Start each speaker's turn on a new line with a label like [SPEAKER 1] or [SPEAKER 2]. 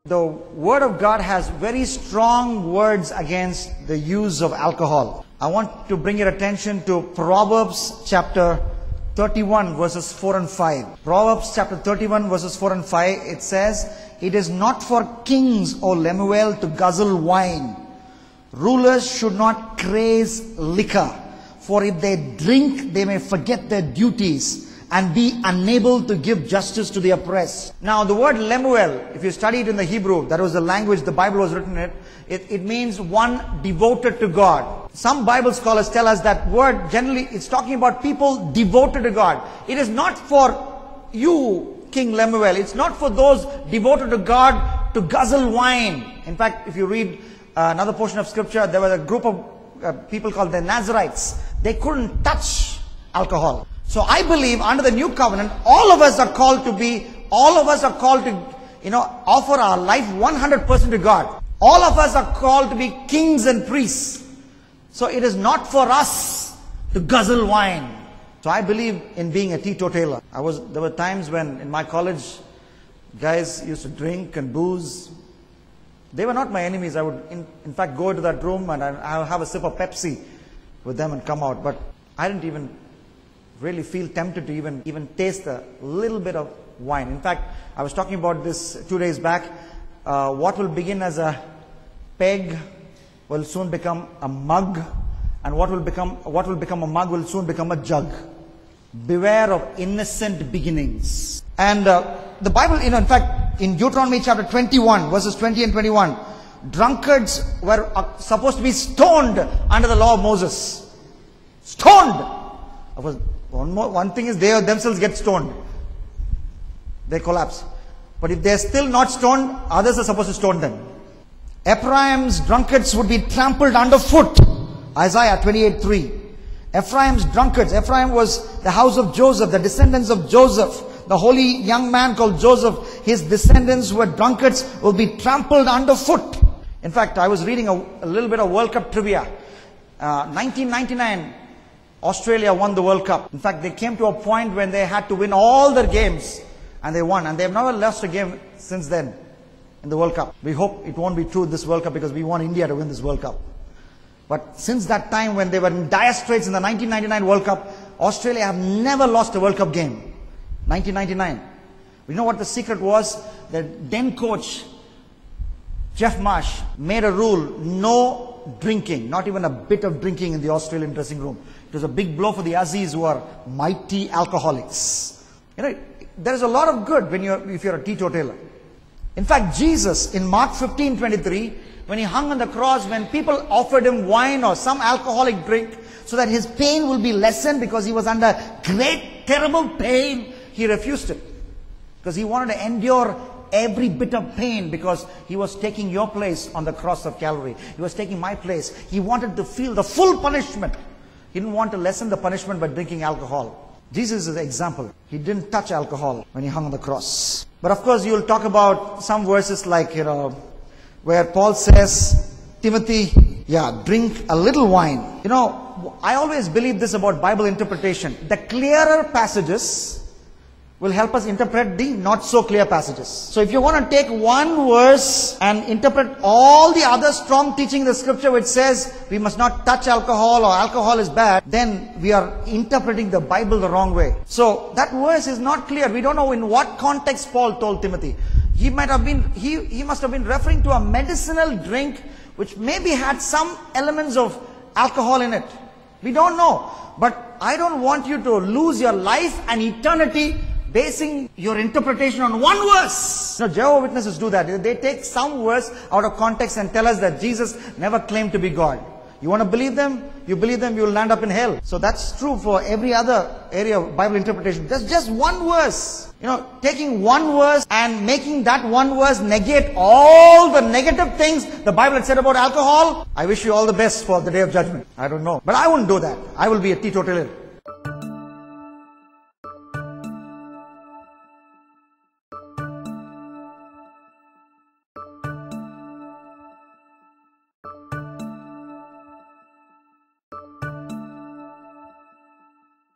[SPEAKER 1] The Word of God has very strong words against the use of alcohol. I want to bring your attention to Proverbs chapter 31 verses 4 and 5. Proverbs chapter 31 verses 4 and 5, it says, "It is not for kings, O Lemuel, to guzzle wine. Rulers should not craze liquor, for if they drink, they may forget their duties and be unable to give justice to the oppressed." Now the word Lemuel, if you study it in the Hebrew, that was the language the Bible was written in, it means one devoted to God. Some Bible scholars tell us that word generally, it's talking about people devoted to God. It is not for you, King Lemuel. It's not for those devoted to God to guzzle wine. In fact, if you read another portion of scripture, there was a group of people called the Nazarites. They couldn't touch alcohol. So I believe under the new covenant, all of us are called to offer our life 100% to God. All of us are called to be kings and priests. So it is not for us to guzzle wine. So I believe in being a teetotaler. There were times when in my college, guys used to drink and booze. They were not my enemies. I would in fact go into that room and I'll have a sip of Pepsi with them and come out. But I didn't even really feel tempted to even taste a little bit of wine. In fact, I was talking about this 2 days back. What will begin as a peg will soon become a mug, and what will become a mug will soon become a jug. Beware of innocent beginnings. And the Bible, in fact, in Deuteronomy chapter 21, verses 20 and 21, drunkards were supposed to be stoned under the law of Moses. Stoned! Of course, one thing is they themselves get stoned. They collapse. But if they're still not stoned, others are supposed to stone them. Ephraim's drunkards would be trampled underfoot. Isaiah 28:3. Ephraim's drunkards. Ephraim was the house of Joseph, the descendants of Joseph. The holy young man called Joseph, his descendants who were drunkards will be trampled underfoot. In fact, I was reading a little bit of World Cup trivia. 1999, Australia won the World Cup. In fact, they came to a point when they had to win all their games, and they won. And they've never lost a game since then in the World Cup. We hope it won't be true this World Cup, because we want India to win this World Cup. But since that time when they were in dire straits in the 1999 World Cup, Australia have never lost a World Cup game. 1999. You know what the secret was? The then coach, Jeff Marsh, made a rule: no drinking, not even a bit of drinking in the Australian dressing room. It was a big blow for the Aussies, who are mighty alcoholics. You know, there is a lot of good if you're a teetotaler. In fact, Jesus in Mark 15:23, when he hung on the cross, when people offered him wine or some alcoholic drink so that his pain will be lessened because he was under great, terrible pain, he refused it. Because he wanted to endure every bit of pain, because he was taking your place on the cross of Calvary. He was taking my place. He wanted to feel the full punishment. He didn't want to lessen the punishment by drinking alcohol. Jesus is an example. He didn't touch alcohol when he hung on the cross. But of course, you'll talk about some verses like, where Paul says, Timothy, drink a little wine. You know, I always believe this about Bible interpretation. The clearer passages will help us interpret the not so clear passages. So if you want to take one verse and interpret all the other strong teaching in the scripture which says we must not touch alcohol or alcohol is bad, then we are interpreting the Bible the wrong way. So that verse is not clear. We don't know in what context Paul told Timothy. He must have been referring to a medicinal drink which maybe had some elements of alcohol in it. We don't know. But I don't want you to lose your life and eternity basing your interpretation on one verse. You know, Jehovah's Witnesses do that. They take some verse out of context and tell us that Jesus never claimed to be God. You want to believe them? You believe them, you will land up in hell. So that's true for every other area of Bible interpretation. That's just one verse. You know, taking one verse and making that one verse negate all the negative things the Bible had said about alcohol. I wish you all the best for the day of judgment. I don't know. But I wouldn't do that. I will be a teetotaler.